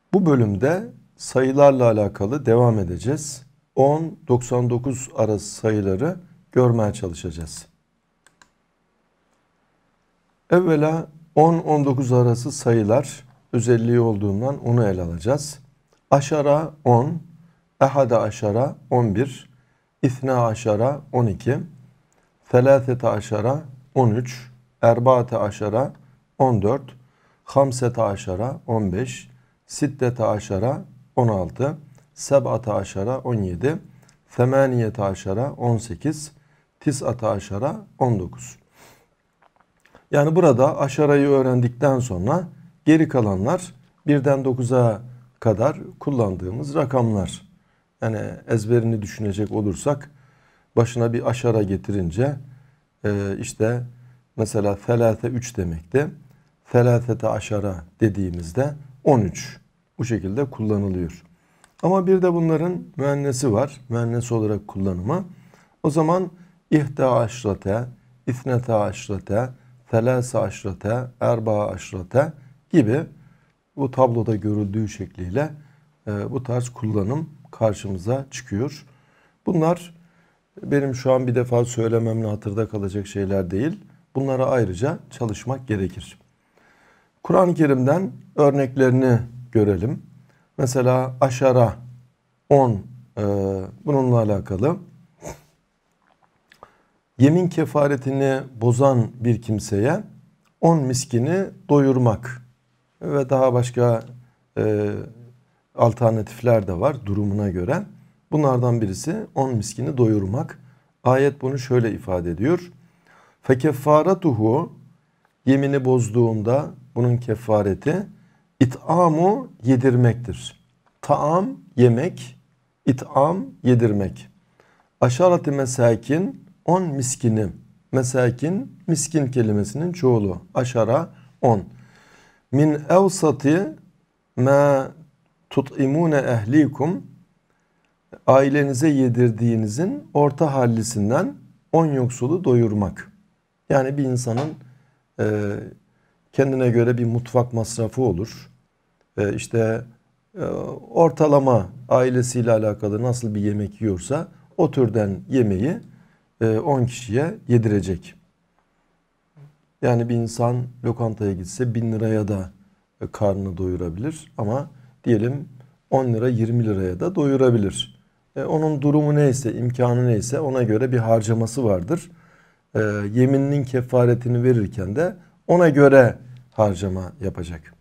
Bu bölümde sayılarla alakalı devam edeceğiz. 10-99 arası sayıları görmeye çalışacağız. Evvela 10-19 arası sayılar özelliği olduğundan onu ele alacağız. Aşara 10, ehade aşara 11, İthna aşara 12, felâthete aşara 13, erbaate aşara 14, hamsete aşara 15, siddete aşara 16, seb'ate aşara 17, femaniyete aşara 18, tis'ate aşara 19. Yani burada aşarayı öğrendikten sonra geri kalanlar 1'den 9'a kadar kullandığımız rakamlar. Yani ezberini düşünecek olursak başına bir aşara getirince işte mesela felâfe 3 demekti. Felâfete aşara dediğimizde 13 bu şekilde kullanılıyor. Ama bir de bunların müennesi var. Müennes olarak kullanımı. O zaman ihda aşrate, ithnete aşrate, felâse aşrate, erba'a aşrate gibi bu tabloda görüldüğü şekliyle bu tarz kullanım karşımıza çıkıyor. Bunlar benim şu an bir defa söylememle hatırda kalacak şeyler değil. Bunlara ayrıca çalışmak gerekir. Kur'an-ı Kerim'den örneklerini görelim. Mesela aşara 10 bununla alakalı. Yemin kefaretini bozan bir kimseye 10 miskini doyurmak ve daha başka alternatifler de var durumuna göre. Bunlardan birisi 10 miskini doyurmak. Ayet bunu şöyle ifade ediyor. Fekeffaratuhu, yemini bozduğunda bunun kefareti it'amu, yedirmektir. Taam yemek, it'am yedirmek. Aşarati mesakin, 10 miskini. Mesakin miskin kelimesinin çoğulu. Aşara 10. Min evsati ma tut'imune ehlikum, ailenize yedirdiğinizin orta hallisinden 10 yoksulu doyurmak. Yani bir insanın kendine göre bir mutfak masrafı olur. İşte ortalama ailesiyle alakalı nasıl bir yemek yiyorsa o türden yemeği 10 kişiye yedirecek. Yani bir insan lokantaya gitse 1000 liraya da karnını doyurabilir ama diyelim 10 lira 20 liraya da doyurabilir. Onun durumu neyse, imkanı neyse ona göre bir harcaması vardır. Yemininin kefaretini verirken de ona göre harcama yapacak.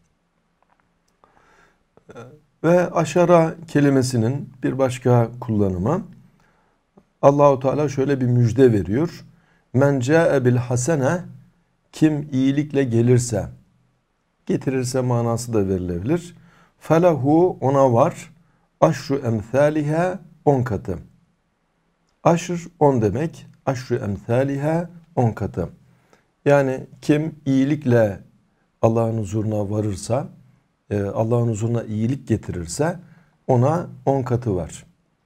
Ve aşara kelimesinin bir başka kullanımı, Allahu Teala şöyle bir müjde veriyor. Men ca'e bil hasene, kim iyilikle gelirse, getirirse manası da verilebilir. Felahu, ona var. Aşru emthaliha, 10 katı. Aşr 10 demek. Aşru emthaliha, 10 katı. Yani kim iyilikle Allah'ın huzuruna varırsa, Allah'ın huzuruna iyilik getirirse ona 10 katı var.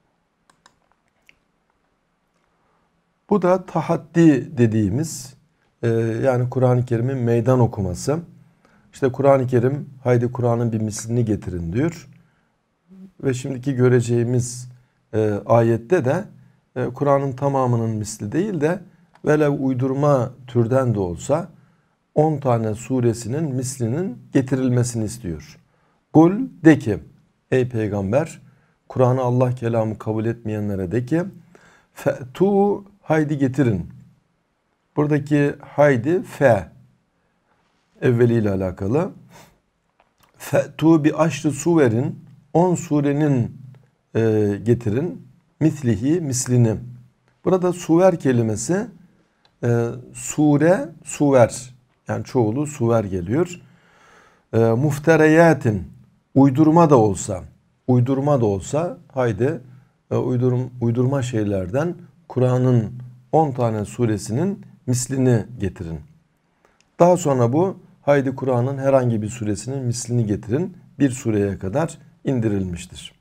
Bu da tahaddi dediğimiz yani Kur'an-ı Kerim'in meydan okuması. İşte Kur'an-ı Kerim haydi Kur'an'ın bir mislini getirin diyor. Ve şimdiki göreceğimiz ayette de Kur'an'ın tamamının misli değil de velev uydurma türden de olsa 10 tane suresinin mislinin getirilmesini istiyor. Kul, de ki ey peygamber, Kur'an'ı Allah kelamı kabul etmeyenlere de ki fe'tu, haydi getirin. Buradaki haydi fe evveliyle alakalı. Fe'tu bi aşrı suverin, 10 surenin getirin. Mislihi, mislini. Burada suver kelimesi sure, suver. Yani çoğulu suver geliyor. Muftereyatin, uydurma da olsa, uydurma da olsa haydi uydurma şeylerden Kur'an'ın 10 tane suresinin mislini getirin. Daha sonra bu haydi Kur'an'ın herhangi bir suresinin mislini getirin. Bir sureye kadar indirilmiştir.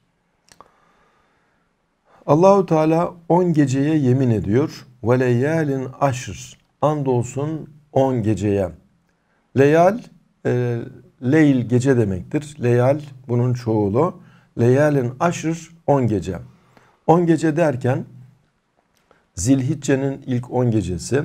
Allahu Teala 10 geceye yemin ediyor. Ve leyalin aşr. Andolsun 10 geceye. Leyal leyl gece demektir. Leyal bunun çoğulu. Leyalin aşr 10 gece. 10 gece derken Zilhicce'nin ilk 10 gecesi,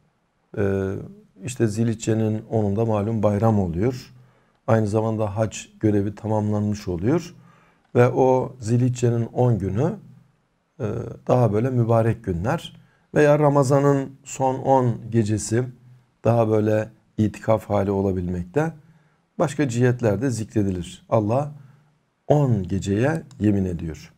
işte Zilhicce'nin 10'unda malum bayram oluyor. Aynı zamanda hac görevi tamamlanmış oluyor. Ve o Zilhicce'nin 10 günü daha böyle mübarek günler. Veya Ramazan'ın son 10 gecesi daha böyle itikaf hali olabilmekte. Başka cihetlerde zikredilir. Allah 10 geceye yemin ediyor.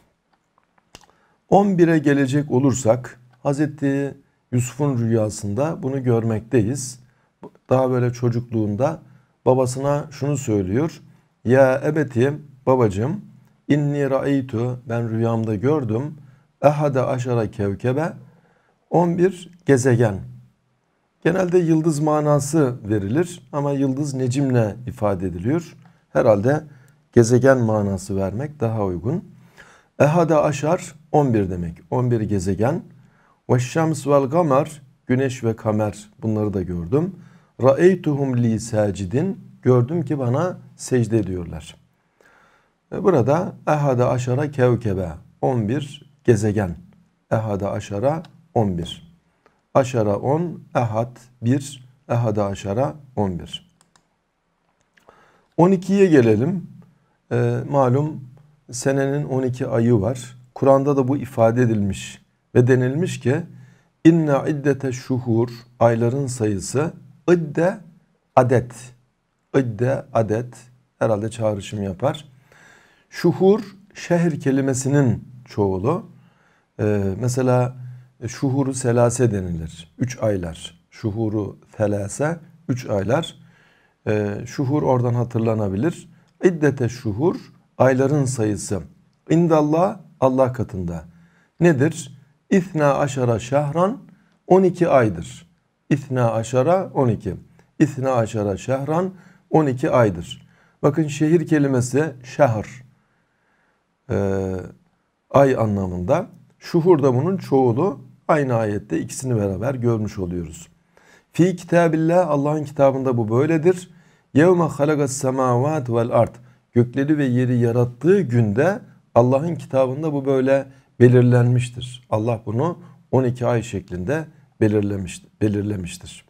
11'e gelecek olursak Hazreti Yusuf'un rüyasında bunu görmekteyiz. Daha böyle çocukluğunda babasına şunu söylüyor. Ya ebeti, babacığım, inni ra'eytu, ben rüyamda gördüm. Ehade aşara kevkebe, 11 gezegen. Genelde yıldız manası verilir ama yıldız necimle ifade ediliyor. Herhalde gezegen manası vermek daha uygun. Ehade aşar 11 demek. 11 gezegen. Ve şems vel kamer, güneş ve kamer, bunları da gördüm. Ra'eytuhum li sacidin, gördüm ki bana secde ediyorlar. Burada ehade aşara kevkebe, 11 gezegen. Ehade aşara 11. Aşara 10, ehad 1, ehade aşara 11. 12'ye gelelim. Malum senenin 12 ayı var. Kur'an'da da bu ifade edilmiş ve denilmiş ki inne iddete şuhur, ayların sayısı, idde adet. İdde adet herhalde çağrışım yapar. Şuhur şehir kelimesinin çoğulu. Mesela şuhuru selase denilir. 3 aylar. Şuhuru selase 3 aylar. Şuhur oradan hatırlanabilir. İddete şuhur, ayların sayısı. İndallah, Allah katında. Nedir? İthna aşara şehran, 12 aydır. İthna aşara 12. İthna aşara şehran, 12 aydır. Bakın şehir kelimesi şehr. Ay anlamında. Şuhur da bunun çoğulu. Aynı ayette ikisini beraber görmüş oluyoruz. Fi kitabillah, Allah'ın kitabında bu böyledir. Yevme halagas semavat vel ard. Gökleri ve yeri yarattığı günde Allah'ın kitabında bu böyle belirlenmiştir. Allah bunu 12 ay şeklinde belirlemiştir.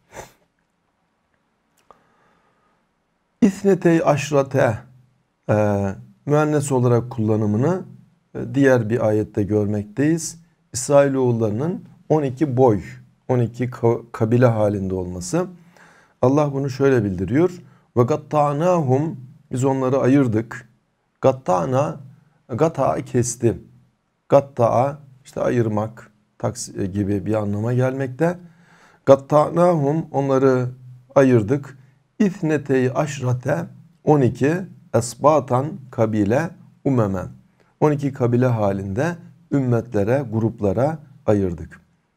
İsnetey aşrate müennes olarak kullanımını diğer bir ayette görmekteyiz. İsrailoğullarının 12 boy, 12 kabile halinde olması. Allah bunu şöyle bildiriyor. Ve gatta'nahum, biz onları ayırdık. Gatta'na, gata'a kesti. Gatta'a işte ayırmak gibi bir anlama gelmekte. Gatta'nahum, onları ayırdık. İthnetey aşrate, 12 esbatan kabile umemen. 12 kabile halinde ümmetlere, gruplara ayırdık.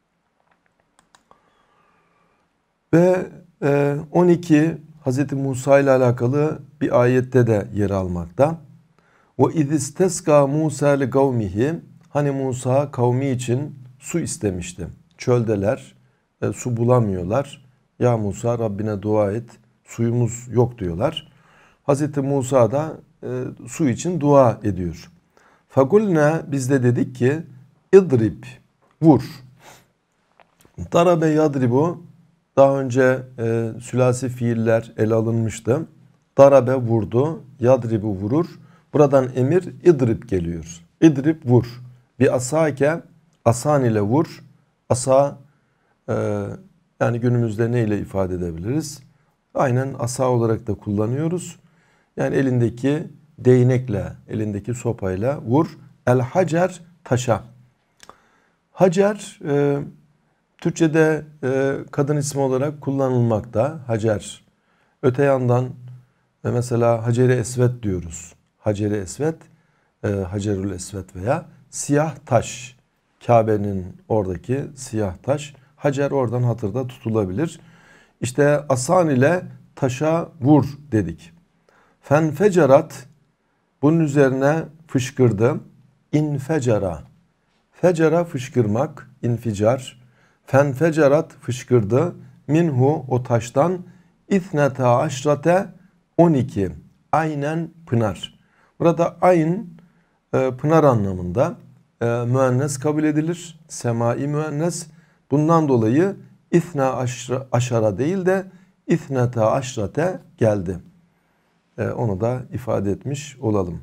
Ve 12 Hz. Musa ile alakalı bir ayette de yer almakta. Ve izisteska Musa li kavmihi, hani Musa kavmi için su istemişti. Çöldeler, su bulamıyorlar. Ya Musa, Rabbine dua et, suyumuz yok diyorlar. Hz. Musa da su için dua ediyor. Fakulna, biz de dedik ki idrib, vur. Darabe yadribu, daha önce sülasi fiiller ele alınmıştı. Darabe vurdu, yadribu vurur. Buradan emir idrib geliyor. İdrib vur. Bir asake, asan ile vur. Asa yani günümüzde ne ile ifade edebiliriz? Aynen asa olarak da kullanıyoruz. Yani elindeki değnekle, elindeki sopayla vur. El hacer, taşa. Hacer Türkçe'de kadın ismi olarak kullanılmakta. Hacer. Öte yandan mesela Hacer-i Esvet diyoruz. Hacer-i Esvet, Hacerül Esvet veya siyah taş. Kabe'nin oradaki siyah taş. Hacer oradan hatırda tutulabilir. İşte asan ile taşa vur dedik. Fenfecerat, bunun üzerine fışkırdı. İnfecara. Fecera fışkırmak, inficar. Fenfecerat fışkırdı. Minhu, o taştan. İthnete aşrate 12. Aynen pınar. Burada ayn pınar anlamında müennes kabul edilir. Semai müennes. Bundan dolayı İthna aşara değil de İthneta aşrate geldi. Onu da ifade etmiş olalım.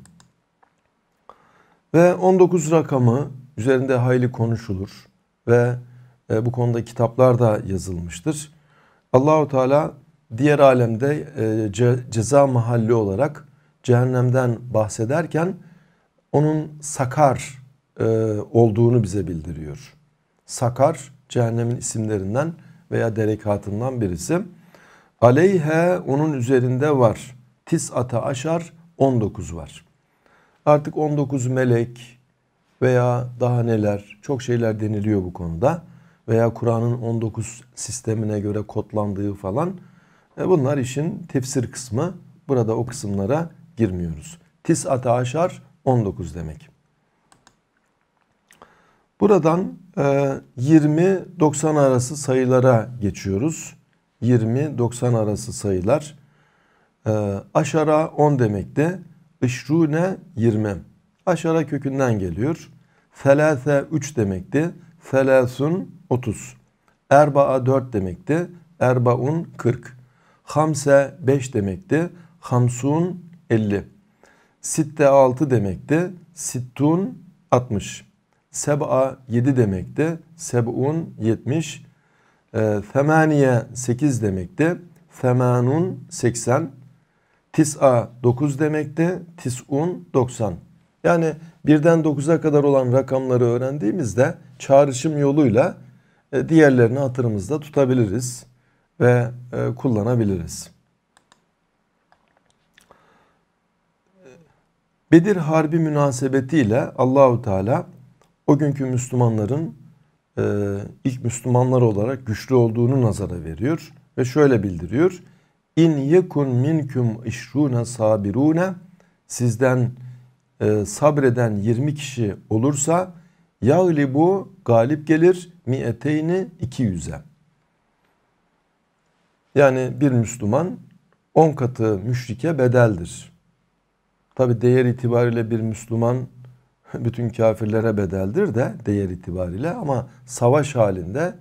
Ve 19 rakamı üzerinde hayli konuşulur ve bu konuda kitaplar da yazılmıştır. Allahu Teala diğer alemde ceza mahalli olarak cehennemden bahsederken onun Sakar olduğunu bize bildiriyor. Sakar cehennemin isimlerinden veya derekatından birisi. Aleyhe onun üzerinde var. Tis'ata aşar 19 var. Artık 19 melek veya daha neler çok şeyler deniliyor bu konuda. Veya Kur'an'ın 19 sistemine göre kodlandığı falan. Bunlar işin tefsir kısmı. Burada o kısımlara girmiyoruz. Tis'ata aşar 19 demek. Buradan 20-90 arası sayılara geçiyoruz. 20-90 arası sayılar. Aşara 10 demekti. Işrune 20. Aşara kökünden geliyor. Felâse 3 demekti. Felâsun 30. Erba'a 4 demekti. Erbaun 40. Hamse 5 demekti. Hamsun 50. Sitte 6 demekti. Sittun 60. Seb'a 7 demekti. Seb'un 70. Femaniye 8 demekti. Femanun 80. Tis'a 9 demekti. Tis'un 90. Yani birden 9'a kadar olan rakamları öğrendiğimizde çağrışım yoluyla diğerlerini hatırımızda tutabiliriz ve kullanabiliriz. Bedir Harbi münasebetiyle Allahu Teala o günkü Müslümanların ilk Müslümanlar olarak güçlü olduğunu nazara veriyor ve şöyle bildiriyor. İn yekun minkum işruna sabirune, sizden sabreden 20 kişi olursa yaglibu galip gelir mi'eteyni 200'e. Yani bir Müslüman 10 katı müşrike bedeldir. Tabi değer itibariyle bir Müslüman bütün kafirlere bedeldir de değer itibariyle, ama savaş halinde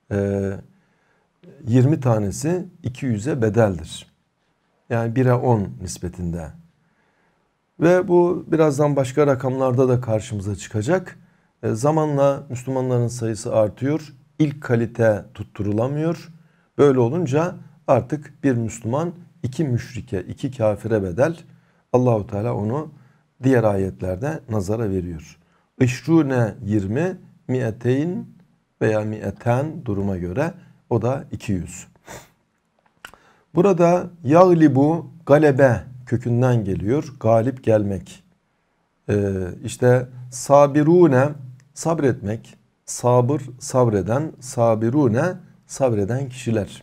20 tanesi 200'e bedeldir. Yani 1'e 10 nispetinde. Ve bu birazdan başka rakamlarda da karşımıza çıkacak. Zamanla Müslümanların sayısı artıyor. İlk kalite tutturulamıyor. Böyle olunca artık bir Müslüman 2 müşrike, 2 kafire bedel. Allahu Teala onu diğer ayetlerde nazara veriyor. İşrune 20, mi'eteyn veya mi'eten duruma göre o da 200. Burada yaglibu galebe kökünden geliyor. Galip gelmek. İşte sabirune sabretmek. Sabır sabreden, sabirune sabreden kişiler.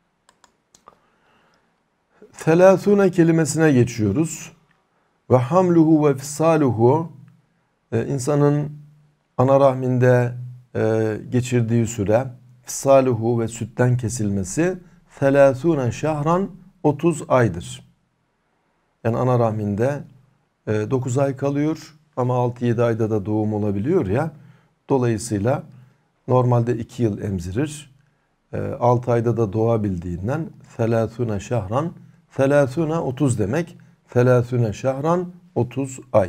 Felâsûne kelimesine geçiyoruz. Ve hamluhu ve fisaluhu, insanın ana rahminde geçirdiği süre, fisaluhu ve sütten kesilmesi felâsûne şahran 30 aydır. Yani ana rahminde 9 ay kalıyor ama 6-7 ayda da doğum olabiliyor ya. Dolayısıyla normalde 2 yıl emzirir. 6 ayda da doğabildiğinden felâsûne şahran, felâsûne 30 demek. Felâsûne şahran 30 ay.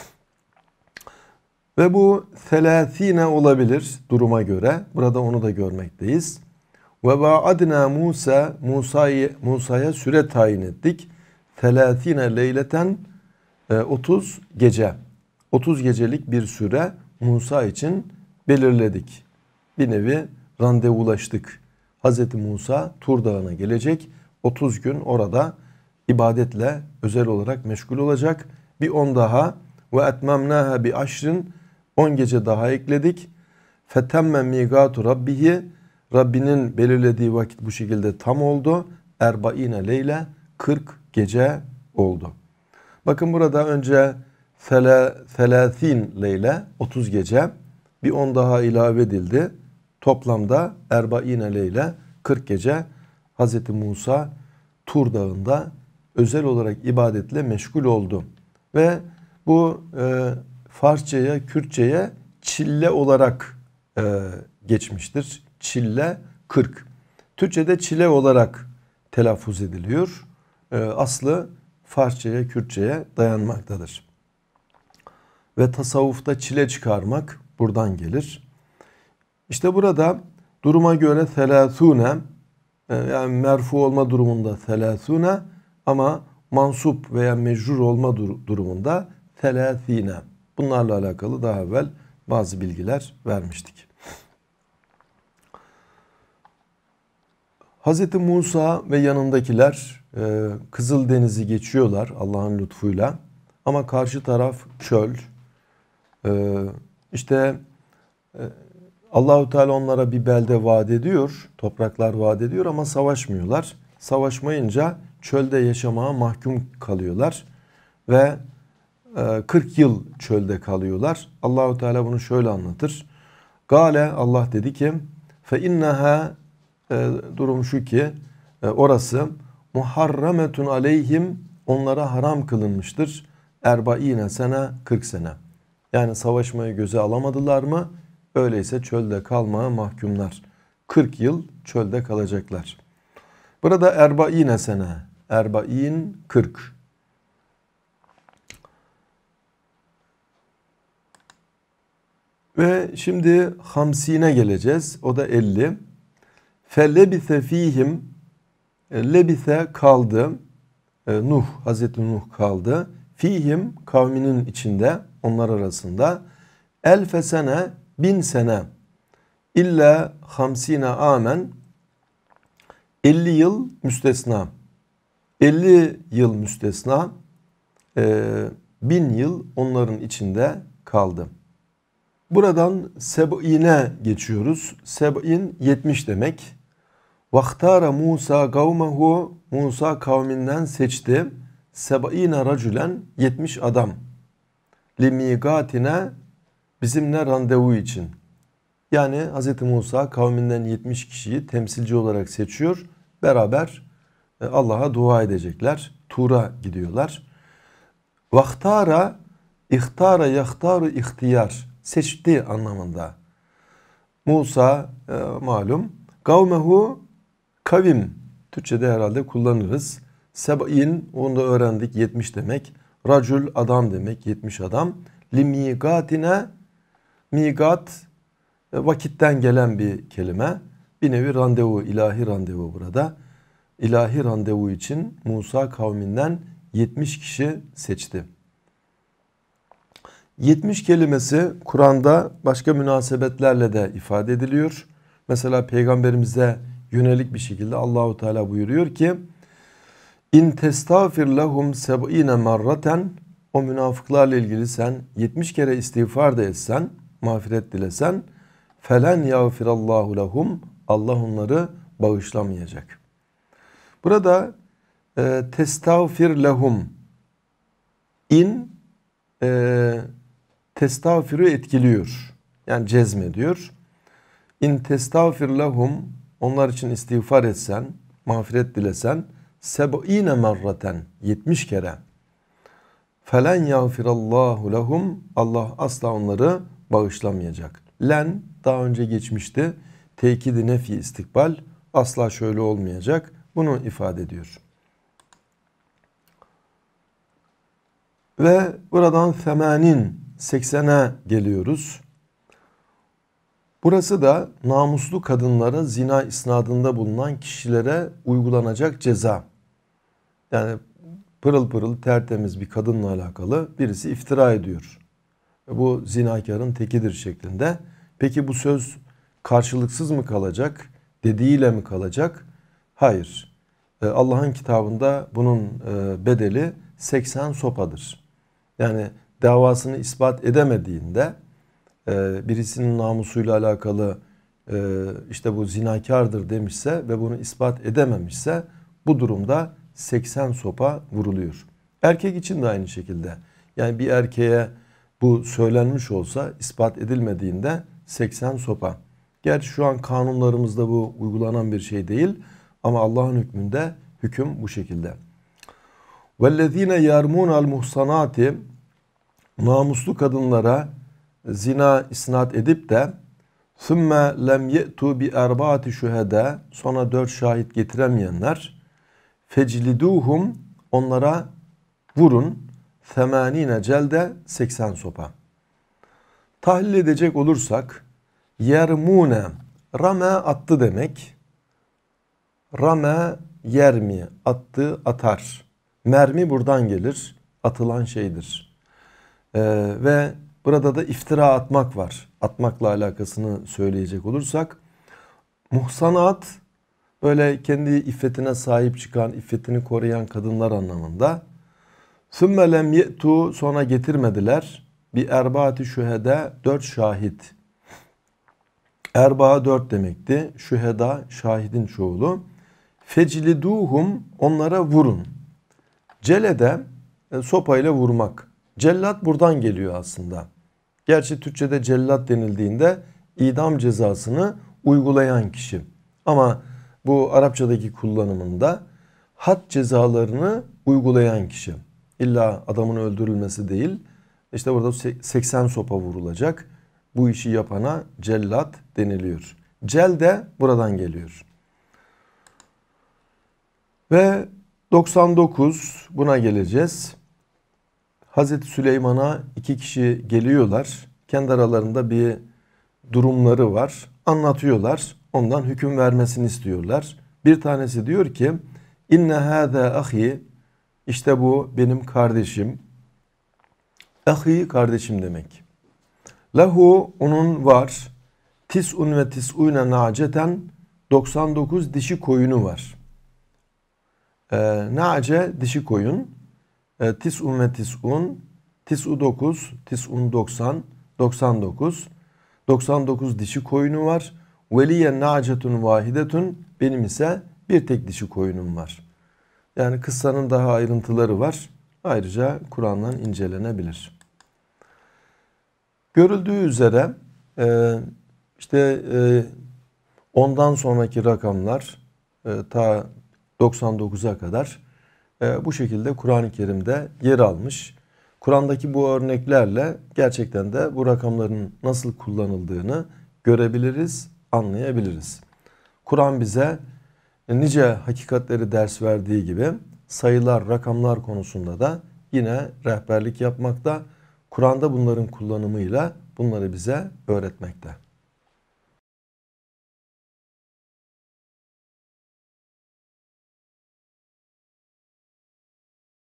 Ve bu selâsîne olabilir duruma göre. Burada onu da görmekteyiz. Ve vaadna Musa'ya süre tayin ettik. Selâsîne leyleten 30 gece. 30 gecelik bir süre Musa için belirledik. Bir nevi randevulaştık. Hz. Musa Tur Dağı'na gelecek. 30 gün orada ibadetle özel olarak meşgul olacak. Bir 10 daha ve etmemnaha bi aşrin, 10 gece daha ekledik. Fetemme migatu rabbihi, Rabbinin belirlediği vakit bu şekilde tam oldu. Erbaine leyle, 40 gece oldu. Bakın burada önce felâthîn leyle, 30 gece, bir 10 daha ilave edildi. Toplamda erbaine leyle, 40 gece Hz. Musa Tur Dağı'nda özel olarak ibadetle meşgul oldu. Ve bu Farsçaya, Kürtçeye çille olarak geçmiştir. Çille 40. Türkçe'de çile olarak telaffuz ediliyor. Aslı Farsçaya, Kürtçeye dayanmaktadır. Ve tasavvufta çile çıkarmak buradan gelir. İşte burada duruma göre selâthûne, yani merfu olma durumunda selâthûne ama mansup veya mecrur olma durumunda selâthîne. Bunlarla alakalı daha evvel bazı bilgiler vermiştik. Hz. Musa ve yanındakiler Kızıldeniz'i geçiyorlar Allah'ın lütfuyla. Ama karşı taraf çöl. İşte Allahu Teala onlara bir belde vaat ediyor, topraklar vaat ediyor ama savaşmıyorlar. Savaşmayınca çölde yaşamaya mahkum kalıyorlar ve 40 yıl çölde kalıyorlar. Allahu Teala bunu şöyle anlatır. Gale, Allah dedi ki, fe inneha, durum şu ki orası muharrametun aleyhim, onlara haram kılınmıştır. Erbaine sene, 40 sene. Yani savaşmayı göze alamadılar mı? Öyleyse çölde kalmaya mahkumlar. 40 yıl çölde kalacaklar. Burada erbaine sene, erbain 40. Ve şimdi hamsine geleceğiz. O da 50. Fellebise fihim, lebise kaldı. Nuh, Hazreti Nuh kaldı. Fihim, kavminin içinde, onlar arasında. Elfe sene, 1000 sene. İlla hamsine amen, 50 yıl müstesna. 50 yıl müstesna, 1000 yıl onların içinde kaldı. Buradan seb'ine geçiyoruz. Seb'in 70 demek. Vaktara Musa kavmehu, Musa kavminden seçti. Seb'ine racülen, 70 adam. Limigatine, bizimle randevu için. Yani Hz. Musa kavminden 70 kişiyi temsilci olarak seçiyor. Beraber Allah'a dua edecekler. Tur'a gidiyorlar. Vaktara, ihtara, yahtaru, ihtiyar. Seçti anlamında. Musa malum. Kavmehu, kavim. Türkçe'de herhalde kullanırız. Seb'in, onu da öğrendik, 70 demek. Racül, adam demek, 70 adam. Limigatine, migat, vakitten gelen bir kelime. Bir nevi randevu, ilahi randevu burada. İlahi randevu için Musa kavminden 70 kişi seçti. 70 kelimesi Kur'an'da başka münasebetlerle de ifade ediliyor. Mesela Peygamberimize yönelik bir şekilde Allahu Teala buyuruyor ki: İn testağfir lehum seb'ine marraten, o münafıklarla ilgili sen 70 kere istiğfar da etsen, mağfiret dilesen, felen yağfirallahu lehum, Allah onları bağışlamayacak. Burada testağfir lehum, in testağfirü etkiliyor. Yani cezmediyor. İn testağfir lehum, onlar için istiğfar etsen, mağfiret dilesen, seb'ine marraten, 70 kere. Felen yağfirallahu lehum, Allah asla onları bağışlamayacak. Len daha önce geçmişti. Tekid-i nefi istikbal, asla şöyle olmayacak. Bunu ifade ediyor. Ve buradan 80'e geliyoruz. Burası da namuslu kadınlara zina isnadında bulunan kişilere uygulanacak ceza. Yani pırıl pırıl tertemiz bir kadınla alakalı birisi iftira ediyor. Bu zinakarın tekidir şeklinde. Peki bu söz karşılıksız mı kalacak? Dediğiyle mi kalacak? Hayır. Allah'ın kitabında bunun bedeli 80 sopadır. Yani davasını ispat edemediğinde birisinin namusuyla alakalı işte bu zinakardır demişse ve bunu ispat edememişse bu durumda 80 sopa vuruluyor. Erkek için de aynı şekilde. Yani bir erkeğe bu söylenmiş olsa ispat edilmediğinde 80 sopa. Gerçi şu an kanunlarımızda bu uygulanan bir şey değil ama Allah'ın hükmünde hüküm bu şekilde. وَالَّذ۪ينَ يَرْمُونَ الْمُحْسَنَاتِ namuslu kadınlara zina isnat edip de ثُمَّ لَمْ يَأْتُوا بِاَرْبَاتِ شُهَدَى sonra 4 şahit getiremeyenler فَجْلِدُوهُمْ onlara vurun 80 celde 80 sopa. Tahlil edecek olursak yermune rame attı demek. Rame yermi attı atar. Mermi buradan gelir. Atılan şeydir. Ve burada da iftira atmak var. Atmakla alakasını söyleyecek olursak muhsanat böyle kendi iffetine sahip çıkan, iffetini koruyan kadınlar anlamında. Sümme lem ye'tu sonra getirmediler. Bir erbaati şühede 4 şahit. Erbaa 4 demekti. Şüheda şahidin çoğulu. Fecliduhum onlara vurun. Celede sopayla vurmak. Cellat buradan geliyor aslında. Gerçi Türkçe'de cellat denildiğinde idam cezasını uygulayan kişi. Ama bu Arapçadaki kullanımında had cezalarını uygulayan kişi. İlla adamın öldürülmesi değil. İşte burada 80 sopa vurulacak. Bu işi yapana cellat deniliyor. Cel de buradan geliyor. Ve 99 buna geleceğiz. Hazreti Süleyman'a 2 kişi geliyorlar. Kendi aralarında bir durumları var. Anlatıyorlar. Ondan hüküm vermesini istiyorlar. Bir tanesi diyor ki İnne hâzâ ahi işte bu benim kardeşim. Ahi kardeşim demek. Lehu onun var. Tis'un ve tis'une na'ceten 99 dişi koyunu var. Na'ce dişi koyun. Tis'un ve tis'un. Tis'u 9. Tis'un 90. 99. 99 dişi koyunu var. Veliye na'cetun vahidetun. Benim ise bir tek dişi koyunum var. Yani kıssanın daha ayrıntıları var. Ayrıca Kur'an'dan incelenebilir. Görüldüğü üzere ondan sonraki rakamlar ta 99'a kadar bu şekilde Kur'an-ı Kerim'de yer almış. Kur'an'daki bu örneklerle gerçekten de bu rakamların nasıl kullanıldığını görebiliriz, anlayabiliriz. Kur'an bize nice hakikatleri ders verdiği gibi sayılar, rakamlar konusunda da yine rehberlik yapmakta. Kur'an'da bunların kullanımıyla bunları bize öğretmekte.